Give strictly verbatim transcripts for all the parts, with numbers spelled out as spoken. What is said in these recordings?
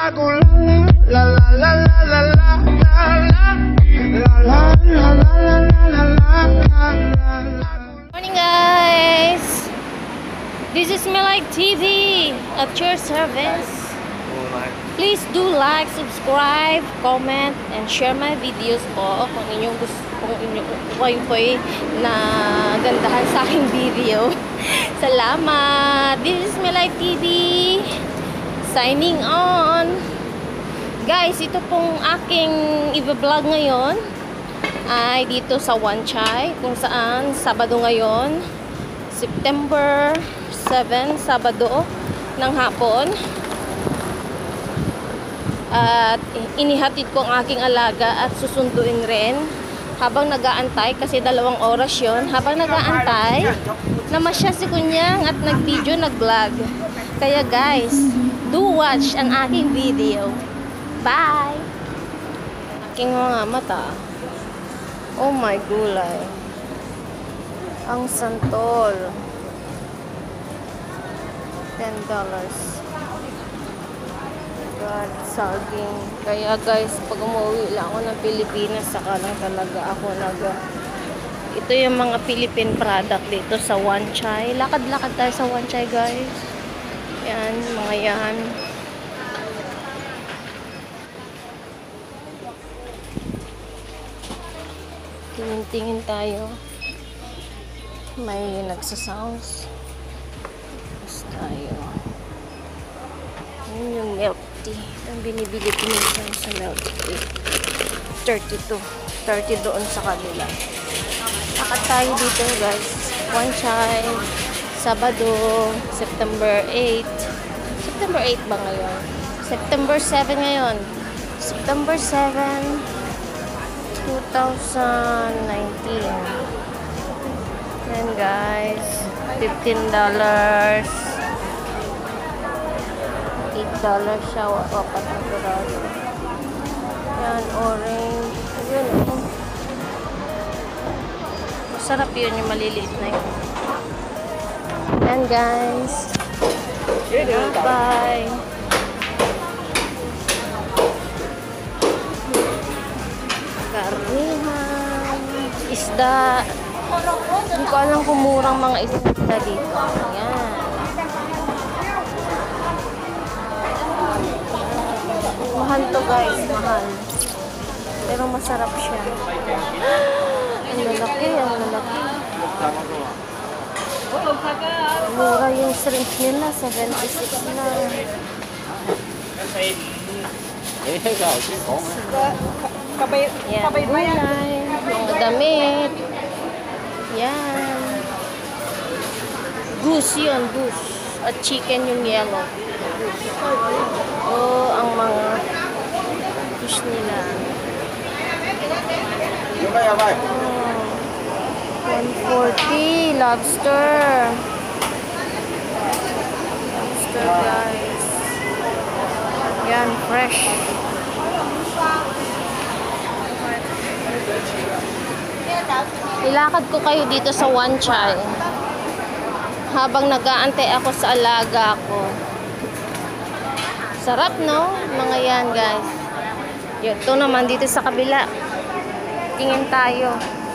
Morning guys! This is Melike T V at your service. Please do like, subscribe, comment, and share my videos po kung inyong gusto, kung inyong kung kayo po ay nagandahan sa aking video. Salamat! This is Melike T V signing on. Guys, ito pong aking i-vlog ngayon ay dito sa Wanchai, kung saan Sabado ngayon, September seven, Sabado ng hapon. At inihatid ko ang aking alaga at susunduin rin habang nag-aantay, kasi dalawang oras yon. Habang nag-aantay, namasya si Kunyang at nag-video, nag-vlog. Kaya guys, do watch ang aking video. Bye! Aking mga mata. Oh my gulay. Ang santol. ten dollars. God, saging. Kaya guys, pag umuwi lang ako ng Pilipinas, saka lang talaga ako nag... Ito yung mga Philippine product dito sa Wanchai. Lakad-lakad tayo sa Wanchai guys. Yan, mga yan. Tingin-tingin tayo. May nagsasounds. Tapos tayo. Yun yung milk tea. Ang binibili ko minsan sa milk tea. thirty-two. thirty doon sa kanila. Lakad tayo dito guys. Wanchai. Sabado. September eight. September eight ba ngayon? September seven ngayon. September seven. twenty nineteen. Yan guys, fifteen dollars, eight dollars siya, wapat na piraso. Yan, orange. Yun, oh. Masarap yun, yung maliliit na yun. Yan guys. Bye. Karnihan, isda. Hindi ko alam kung murang mga isda dito. Ayan. Mahal to guys, mahal. Pero masarap siya. Ang lalaki, ang lalaki. Mura yung shrimp nila, seventy-six na. Kabay, Yan, kabay ba yan? gulay, mga damit. Yan. Goose yun, goose. At chicken yung yellow. Oh, ang mga fish nila. Oh, one forty, lobster. Lobster guys. Yan, fresh. Ilakad ko kayo dito sa Wanchai habang nag-aantay ako sa alaga ko. Sarap, no? Mga yan, guys. Ito naman dito sa kabila. Tingin tayo.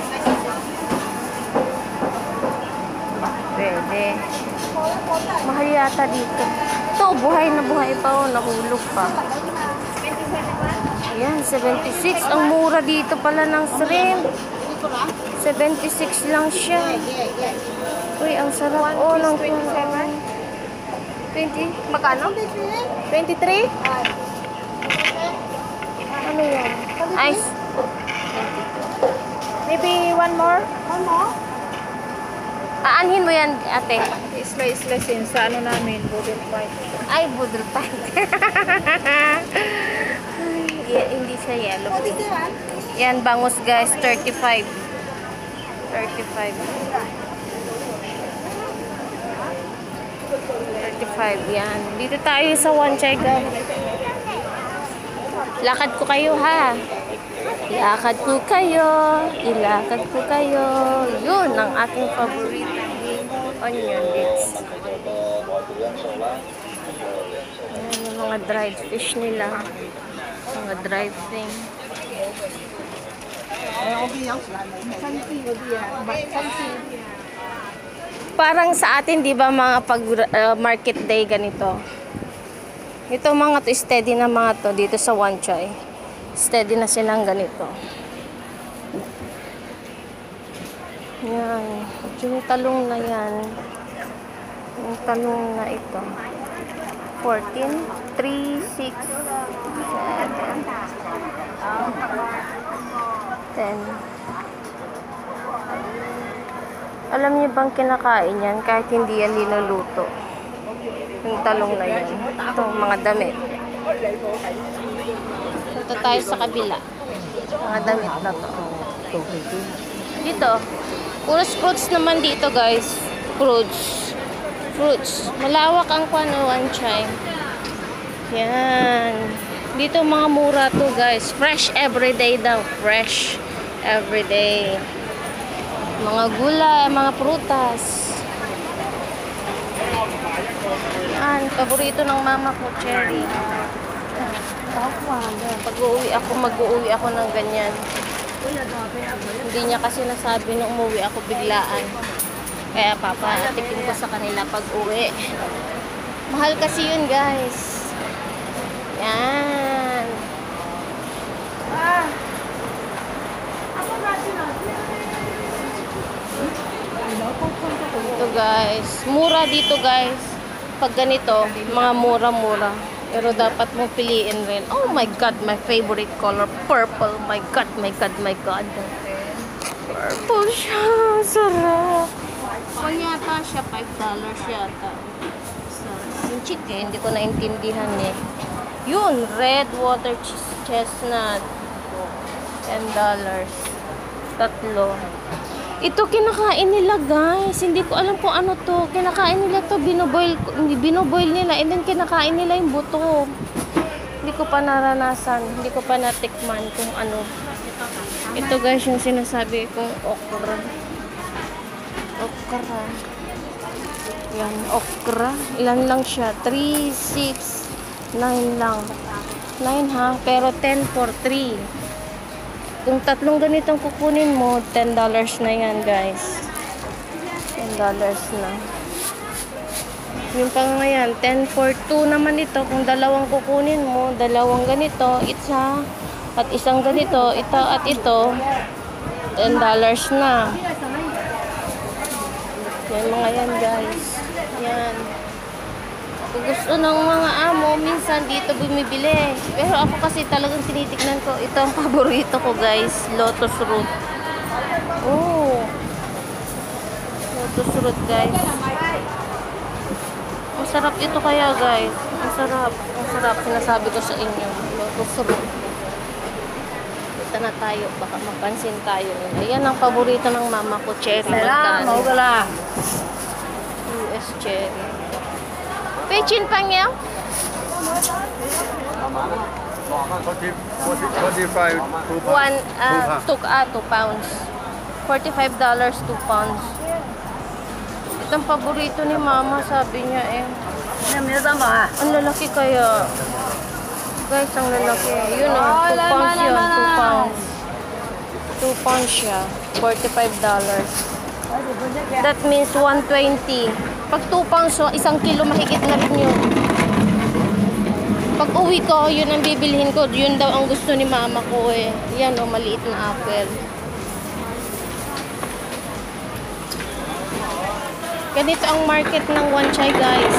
Pwede. Mahal yata dito. Ito, buhay na buhay pa. Oh, nahulog pa. Ayan, seventy-six. Ang mura dito pala ng shrimp. seventy-six lang siya. Uy, ang sarap. Oh, ng twenty. Magkano? twenty-three? Ano yan? Ice. Maybe one more? One more? Aanhin mo yan, ate. Slice-slice yun sa ano namin, budget white. Ay, budol pa. Yeah, hindi siya yellow. Yan, bangus guys, thirty-five. thirty-five. thirty-five, yan. Dito tayo sa Wanchai guys. Lakad ko kayo ha. Ilakad ko kayo. Ilakad ko kayo. Yun, ang aking favorite. Onion bits. Ayan yung mga mga dried fish nila. Mga dried thing. Parang sa atin, di ba, mga pag uh, market day ganito. Ito mga to, steady na mga to dito sa Wan Chai. Steady na silang ganito. Yan. Yung talong na yan. Yung talong na ito. fourteen, three, six, seven, ten. Alam niyo bang kinakain yan kahit hindi yan niluluto? Yung talong na yan. Ito, mga damit. Ito tayo sa kabila. Mga damit na to. Dito. Puros fruits naman dito, guys. Fruits. Fruits. Malawak ang kuano, Wan Chai. Yan. Dito mga mura to, guys. Fresh everyday daw. Fresh everyday. Mga gulay, mga prutas. Yan. Paborito ng mama ko, cherry. Pag-uwi ako, mag-uwi ako ng ganyan. Hindi niya kasi nasabi na umuwi ako biglaan. Kaya papatikin ko sa kanila pag-uwi. Mahal kasi yun, guys. Yan. Ito, guys. Mura dito, guys. Pag ganito, mga mura-mura. Pero dapat mo piliin rin. Oh my God, my favorite color, purple. My God, my God, my God. Purple siya. Sarap. O yata siya, five dollars yata. Sarap. Yung chicken, hindi ko naintindihan eh. Yun, red water chestnut. ten dollars. Tatlo. Ito kinakain nila, guys. Hindi ko alam kung ano to. Kinakain nila to, binoboil, binoboil nila, and then kinakain nila yung buto. Hindi ko pa naranasan. Hindi ko pa natikman kung ano. Ito, guys, yung sinasabi kong okra. Okra. Yan, okra. Ilan lang siya? three, six, nine lang. nine ha? Pero ten for three. Kung tatlong ganitong kukunin mo, ten dollars na yan, guys. ten dollars na. Yung pang ngayon, ten for two naman ito. Kung dalawang kukunin mo, dalawang ganito, isa, at isang ganito, ito at ito, ten dollars na. Yan mga yan, guys. Yan. Kung gusto ng mga amo, minsan dito bumibili. Pero ako kasi talagang tinitignan ko. Ito ang paborito ko, guys. Lotus root. Oh. Lotus root, guys. Ang sarap ito kaya, guys. Ang sarap. Ang sarap. Sinasabi ko sa inyo. Lotus root. Dito na tayo. Baka mapansin tayo. Ayan ang paborito ng mama ko. Cherry. Magkano? U S cherry. Pechin pang yan? forty-five, two One, uh, two two, ah, two pounds. forty-five dollars, two pounds. Itong paborito ni mama, sabi niya eh. Ang lalaki kaya. Guys, ang lalaki. Yun oh, two pounds yun, two pounds. two pounds siya, forty-five dollars. That means one twenty. Pag two pounds, so isang kilo mahigit na rin yun. Pag uwi ko, yun ang bibilhin ko. Yun daw ang gusto ni mama ko eh. Yan o, maliit na apple. Ganito ang market ng Wan Chai, guys.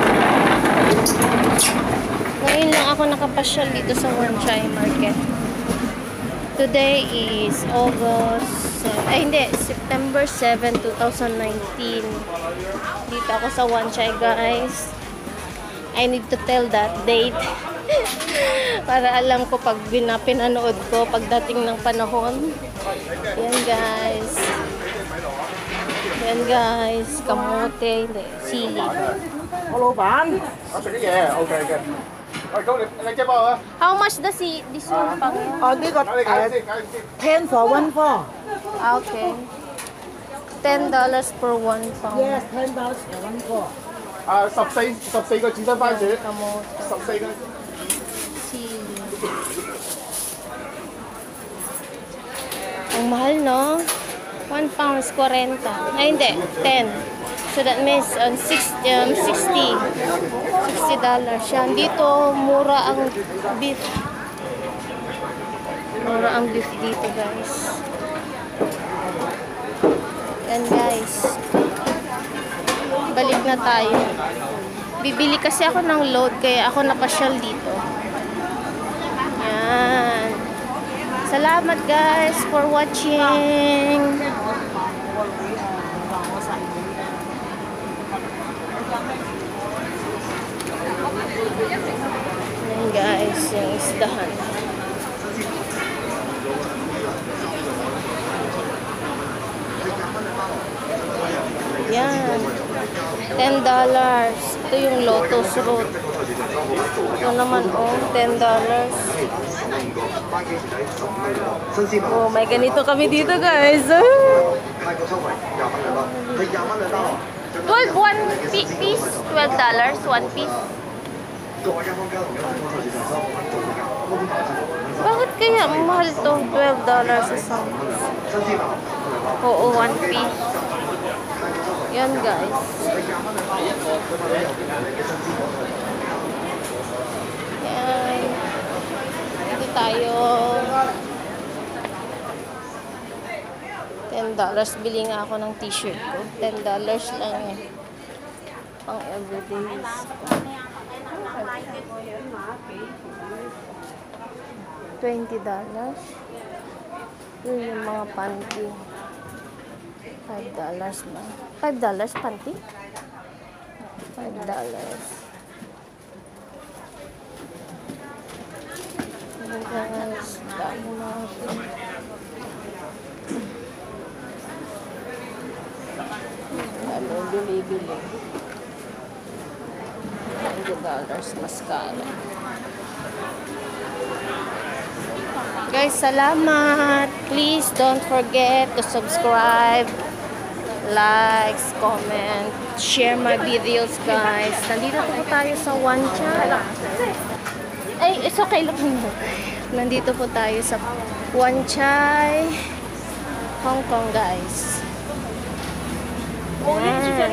Ngayon lang ako nakapasyal dito sa Wan Chai market. Today is August, uh, ay hindi, September seventh, twenty nineteen. Dito ako sa Wan Chai, guys. I need to tell that date. Para alam ko pag pinanood ko pagdating ng panahon. Yan, guys. Yan, guys. Kamote, hindi, sili. Hello, bạn. Có cái gì? Ok, ok. Rồi, cô lấy cái bao hả? How much does he, this one pang? Oh, this got Cái uh, gì? Cái gì? ten for one for. Ah, okay. ten dollars per one pound. Yes, ten dollars for one for. 啊，十四十四個刺身番薯， Kamote. 十四個。 Chili. Ang mahal, no? one pound is forty. Ay, hindi. ten. So that means um, six, um, sixty. sixty dollars yan. Dito, mura ang beef. Mura ang beef dito, guys. Yan, guys. Balik na tayo. Bibili kasi ako ng load, kaya ako napasyal dito. Yan. Salamat, guys, for watching. Yan, guys, yung isdahan. Yan. ten dollars. Ito yung Lotus Root. Ito naman, oh, ten dollars. Oh, may ganito kami dito, guys. twelve, one piece. twelve dollars, one piece. Bakit kaya mahal to? twelve dollars isang. Oo, one piece. Yan, guys. Yan. Dito tayo. ten dollars. Bili nga ako ng t-shirt ko. ten dollars lang eh. Pang everyday use ko. twenty dollars. Yun yung mga panty. five dollars ba? five dollars panty? five dollars. Ayan, guys. Dami natin. Ano, bili-bili. twenty dollars mascara. Guys, salamat. Please don't forget to subscribe, likes, comment, share my videos, guys. Nandito po tayo sa Wan Chai. Ay, it's okay lang mo. Nandito po tayo sa Wan Chai, Hong Kong, guys. Yan.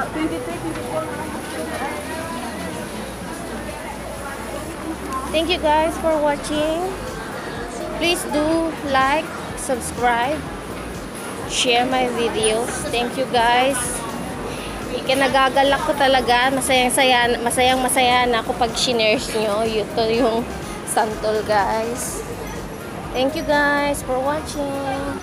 Thank you guys for watching. Please do like, subscribe, share my videos. Thank you guys. Ikinagagalak ko talaga. Masayang saya, masayang masaya na ako pag shinare nyo. Ito yung santol, guys. Thank you guys for watching.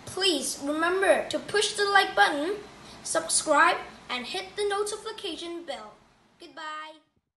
Please remember to push the like button, subscribe, and hit the notification bell. Goodbye.